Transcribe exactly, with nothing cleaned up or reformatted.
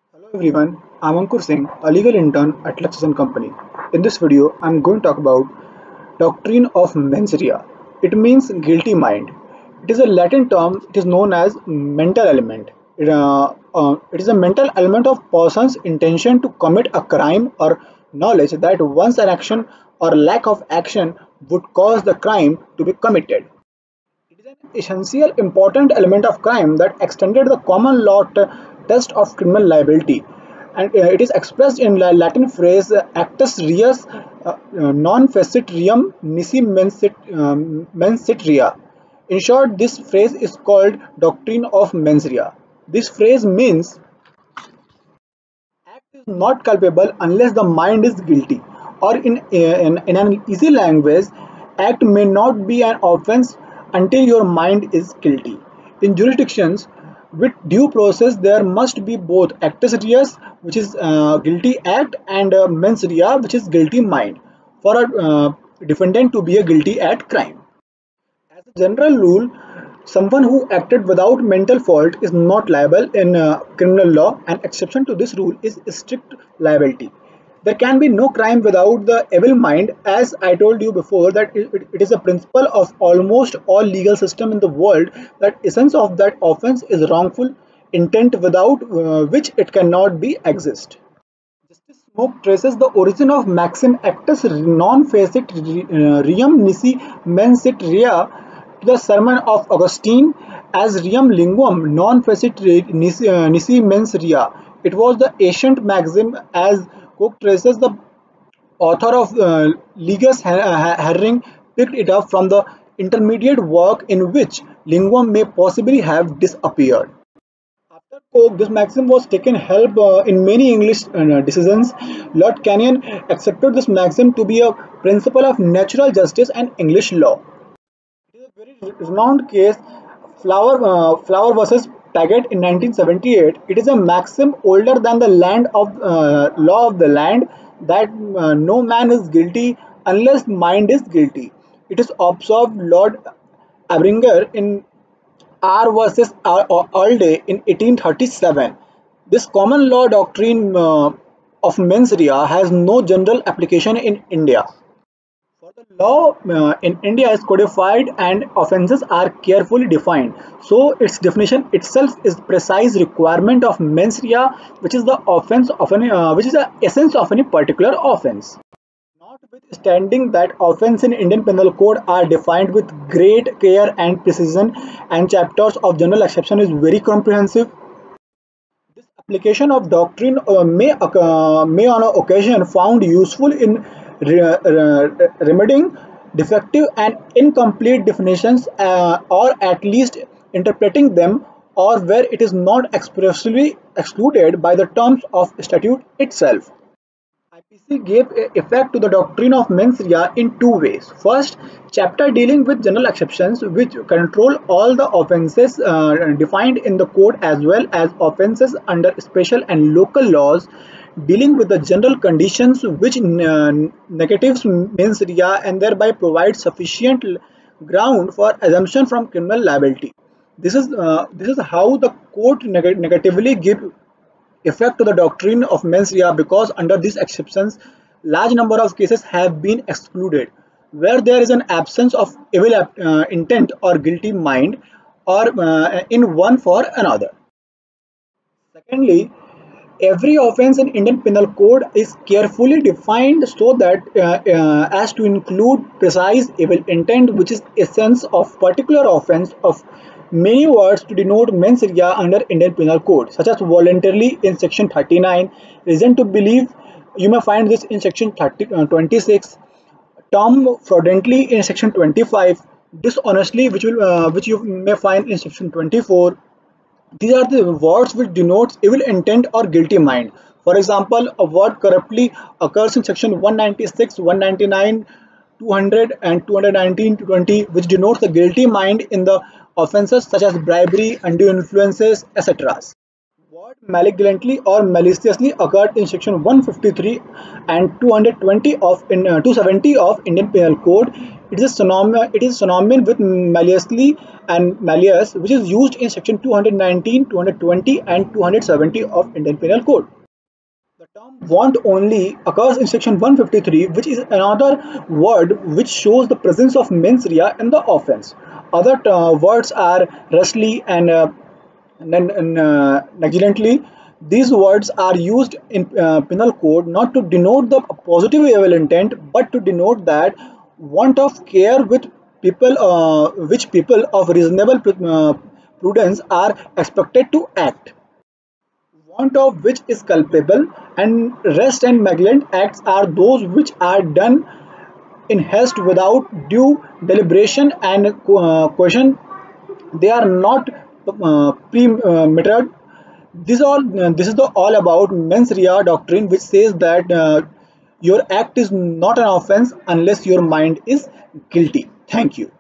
Hello everyone, I'm Ankur Singh, a legal intern at Lexis and Company. In this video, I'm going to talk about doctrine of mens rea. It means guilty mind. It is a Latin term. It is known as mental element. It, uh, uh, it is a mental element of person's intention to commit a crime or knowledge that once an action or lack of action would cause the crime to be committed. It is an essential important element of crime that extended the common law t- test of criminal liability, and uh, it is expressed in the Latin phrase uh, actus reus uh, uh, non facit reum nisi mensit, um, mensit rea. In short, this phrase is called doctrine of mens rea. This phrase means act is not culpable unless the mind is guilty, or in, in, in an easy language, act may not be an offense until your mind is guilty. In jurisdictions with due process, there must be both actus reus, which is uh, guilty act, and uh, mens rea, which is guilty mind, for a uh, defendant to be a guilty at crime. As a general rule, someone who acted without mental fault is not liable in uh, criminal law. An exception to this rule is strict liability. There can be no crime without the evil mind, as I told you before that it, it it is a principle of almost all legal system in the world that essence of that offense is wrongful intent without uh, which it cannot be exist. Justice Smoke traces the origin of maxim actus non facit uh, reum nisi mens sit rea to the sermon of Augustine as reum linguam non facit nisi, uh, nisi mens rea. It was the ancient maxim, as Coke traces the author of uh, Ligus Herring picked it up from the intermediate work in which linguam may possibly have disappeared. After Coke, this maxim was taken help uh, in many English uh, decisions. Lord Kenyon accepted this maxim to be a principle of natural justice and English law. It is a very renowned case, Flower, uh, Flower versus Paget in nineteen seventy-eight. It is a maxim older than the land of uh, law of the land that uh, no man is guilty unless mind is guilty. It is observed Lord Abringer in R versus Alde in eighteen thirty-seven. This common law doctrine uh, of mens rea has no general application in India. For the law uh, in India is codified and offences are carefully defined. So its definition itself is precise requirement of mens rea, which is the offense of any, uh, which is the essence of any particular offense. Notwithstanding that offences in Indian Penal Code are defined with great care and precision, and chapters of general exception is very comprehensive, this application of doctrine uh, may, uh, may on occasion found useful in re re remedying defective and incomplete definitions, uh, or at least interpreting them, or where it is not expressly excluded by the terms of statute itself. I P C gave effect to the doctrine of mens rea in two ways. First, chapter dealing with general exceptions which control all the offences uh, defined in the code, as well as offences under special and local laws dealing with the general conditions which uh, negatives mens rea and thereby provide sufficient ground for assumption from criminal liability. This is uh, this is how the court neg negatively give effect to the doctrine of mens rea, because under these exceptions large number of cases have been excluded where there is an absence of evil uh, intent or guilty mind, or uh, in one for another. Secondly, every offense in Indian Penal Code is carefully defined so that uh, uh, as to include precise evil intent, which is essence of particular offense of many words to denote mens rea under Indian Penal Code, such as voluntarily in section thirty-nine, reason to believe, you may find this in section thirty, uh, twenty-six, term fraudulently in section twenty-five, dishonestly, which will uh, which you may find in section twenty-four. These are the words which denotes evil intent or guilty mind. For example, a word corruptly occurs in section one ninety-six, one ninety-nine, two hundred and two nineteen to twenty, which denotes the guilty mind in the offences such as bribery, undue influences, et cetera. Word malignantly or maliciously occurred in section one fifty-three and two twenty of in uh, two seventy of Indian Penal Code. It is a synonym. It is synonym with maliciously and malleus, which is used in section two nineteen, two twenty, and two seventy of Indian Penal Code. The term want only occurs in section one fifty-three, which is another word which shows the presence of mens rea in the offense. Other uh, words are rashly and uh, uh, negligently. These words are used in uh, penal code not to denote the positive evil intent, but to denote that want of care with people, uh, which people of reasonable uh, prudence are expected to act, want of which is culpable, and rest and malignant acts are those which are done in haste without due deliberation and uh, caution. They are not uh, premeditated. This all uh, this is the all about mens rea doctrine, which says that uh, your act is not an offense unless your mind is guilty. Thank you.